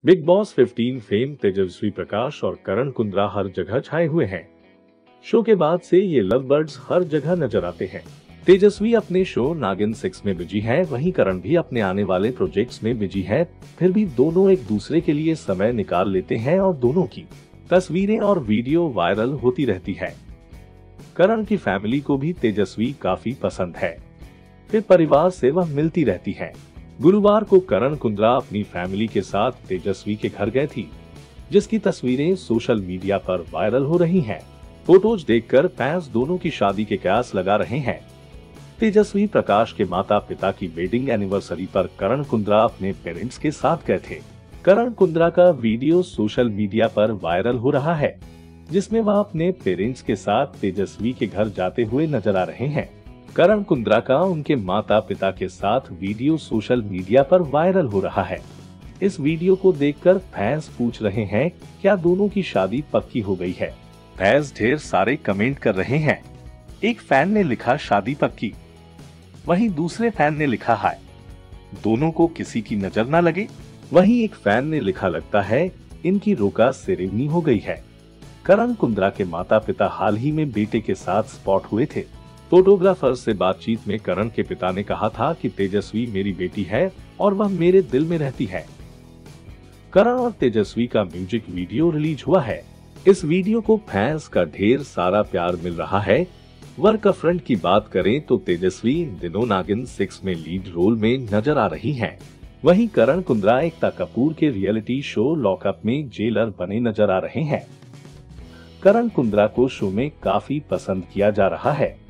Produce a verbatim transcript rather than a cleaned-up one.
Big Boss पंद्रह fame Tejasswi Prakash और करण कुंद्रा हर जगह छाए हुए हैं। शो के बाद से ये लव बर्ड्स हर जगह नजर आते हैं। तेजस्वी अपने शो नागिन सिक्स में बिजी है, वहीं करण भी अपने आने वाले प्रोजेक्ट्स में बिजी है। फिर भी दोनों एक दूसरे के लिए समय निकाल लेते हैं और दोनों की तस्वीरें और वीडियो वायरल होती रहती है। करण की फैमिली को भी तेजस्वी काफी पसंद है, फिर परिवार से वह मिलती रहती है। गुरुवार को करण कुंद्रा अपनी फैमिली के साथ तेजस्वी के घर गए थी, जिसकी तस्वीरें सोशल मीडिया पर वायरल हो रही हैं। फोटोज देखकर फैंस दोनों की शादी के कयास लगा रहे हैं। तेजस्वी प्रकाश के माता पिता की वेडिंग एनिवर्सरी पर करण कुंद्रा अपने पेरेंट्स के साथ गए थे। करण कुंद्रा का वीडियो सोशल मीडिया पर वायरल हो रहा है, जिसमें वह अपने पेरेंट्स के साथ तेजस्वी के घर जाते हुए नजर आ रहे हैं। करण कुंद्रा का उनके माता पिता के साथ वीडियो सोशल मीडिया पर वायरल हो रहा है। इस वीडियो को देखकर फैंस पूछ रहे हैं, क्या दोनों की शादी पक्की हो गई है? फैंस ढेर सारे कमेंट कर रहे हैं। एक फैन ने लिखा शादी पक्की, वहीं दूसरे फैन ने लिखा हाय, दोनों को किसी की नजर ना लगे। वहीं एक फैन ने लिखा लगता है इनकी रोका सेरेमनी हो गई है। करण कुंद्रा के माता पिता हाल ही में बेटे के साथ स्पॉट हुए थे। फोटोग्राफर से बातचीत में करण के पिता ने कहा था कि तेजस्वी मेरी बेटी है और वह मेरे दिल में रहती है। करण और तेजस्वी का म्यूजिक वीडियो रिलीज हुआ है। इस वीडियो को फैंस का ढेर सारा प्यार मिल रहा है। वर्क फ्रंट की बात करें तो तेजस्वी इन दिनों नागिन सिक्स में लीड रोल में नजर आ रही हैं। वहीं करण कुंद्रा एकता कपूर के रियलिटी शो लॉकअप में जेलर बने नजर आ रहे हैं। करण कुंद्रा को शो में काफी पसंद किया जा रहा है।